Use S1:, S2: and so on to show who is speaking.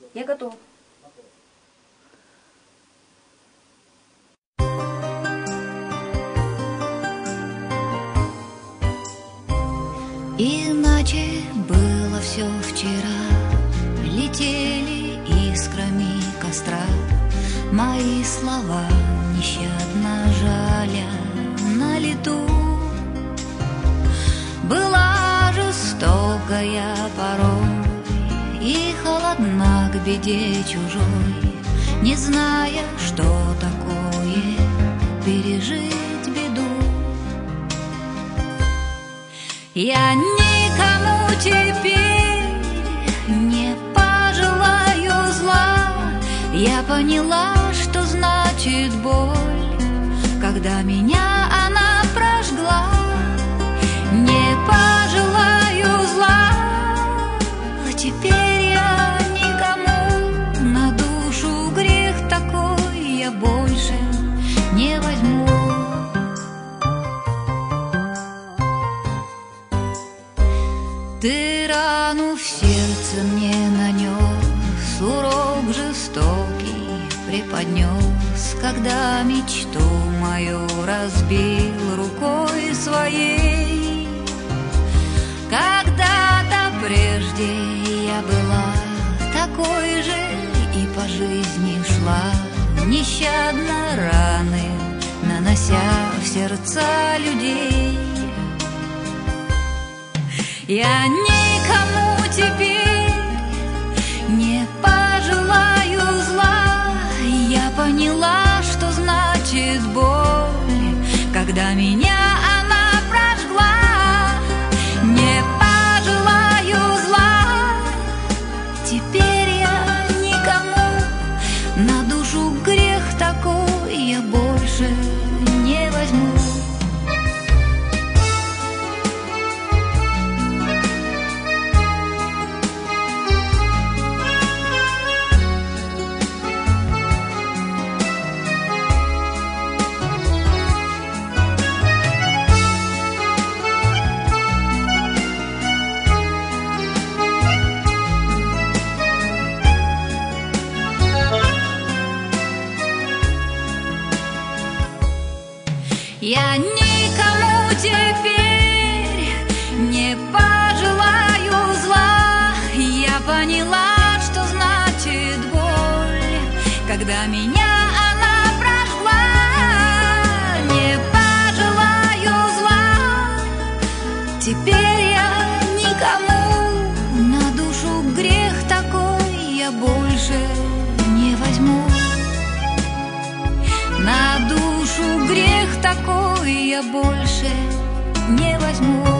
S1: Я готова.
S2: Иначе было все вчера, летели искрами костра мои слова, нещадно жаля на лету. Была жестокая порой и холодна к беде чужой, не зная, что такое пережить беду. Я никому теперь не пожелаю зла. Я поняла, что значит боль, когда меня она прожгла. Не пожелаю зла, а теперь я никому на душу грех такой я больше не возьму. Ты рану в сердце мне нанес, урок жестокий преподнес, когда мечту мою разбил рукой своей. Когда-то прежде я была такой же и по жизни шла, нещадно раны нанося в сердца людей. Я никому теперь не пожелаю зла. Я поняла, что значит боль, когда меня она прожгла. Не пожелаю зла, теперь я никому на душу грех такой я больше не возьму. Я никому теперь не пожелаю зла. Я поняла, что значит боль, когда меня она прожгла. Не пожелаю зла, теперь я никому на душу грех такой я больше не возьму. На душу грех такой я больше не возьму.